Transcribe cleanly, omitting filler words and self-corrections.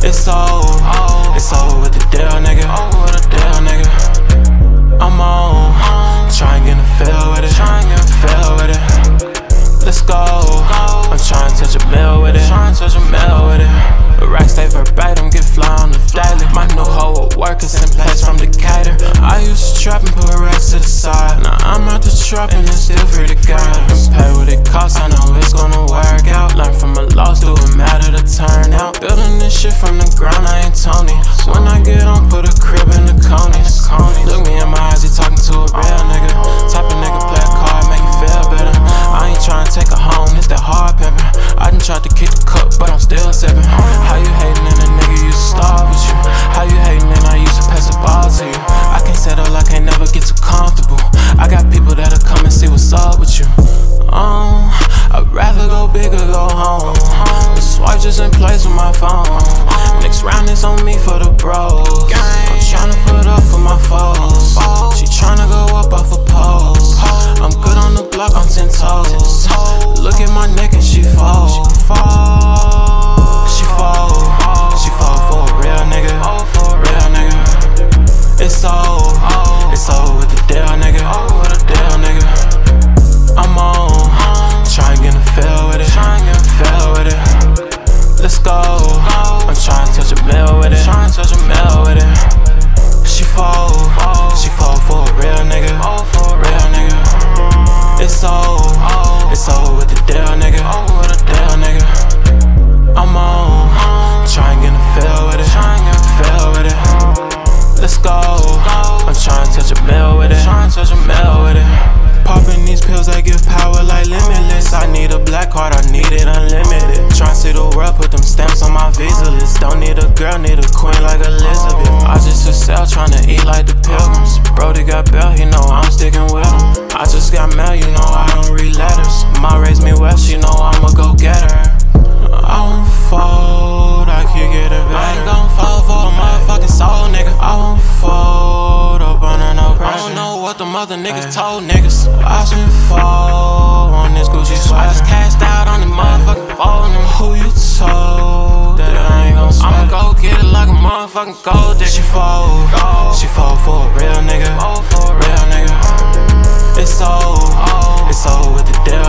It's over with the deal, nigga. I'm on, trying to get a feel with it. Let's go. I'm trying to touch a meal with it. The racks stay verbatim, get fly on the daily. My new hoe at work is in place from Decatur. I used to trap and put racks to the side. Now I'm out the trap and it's still free to guide. Pay what it costs, I know it's gonna work out. Learn from a loss, do it matter to turn out. Building this shit from the ground, I ain't Tony. When I get on, put a crib in the Coney's. Look me in my eyes, you talking to a real nigga. Type of nigga play a card, make you feel better. I ain't trying to take her home, it's that hard pimpin'. I done tried to kick the cup, but I'm still sippin'. How you hatin' and a nigga used to starve with you? How you hatin' and I used to pass the ball to you? I can't settle, I can't never get too comfortable. I got people that'll come and see what's up with you. I'd rather go big or go home. The swipe just in place with my phone. Next round is on me for the bros. I'm tryna put up for my foes. She tryna go up off a pole. I'm good on the block on 10 toes. Look at my neck and she fall. She fall for a real nigga. It's over with the deal, nigga. I'm on, trying to get a feel with it. Let's go. I'm trying to touch a meal with it. She fall for a real nigga. It's over with the deal, nigga. I'm on, trying to get a feel with it. Let's go. I'm trying to touch a meal with it. Popping these pills, they give power like limitless. I need a black card, I need it unlimited. Tryna see the world, put them stamps on my visa list. Don't need a girl, need a queen like Elizabeth. I just a sell, tryna eat like the Pilgrims. Brody got bail, he know I'm sticking with him. I just got mail, you know I don't read letters. Ma raised me well, she know I'ma go get her. I won't fold, I can get it better. I ain't gon' fold for a motherfucking soul, nigga. I won't fold up under no pressure. I don't know what the mother niggas told niggas. I spent fall on this Gucci swag. I just cashed out on the motherfucking phone. Who you told that I ain't gon' spend? I'ma go get it like a motherfucking gold digger. She fall for a real nigga. It's over with the deal.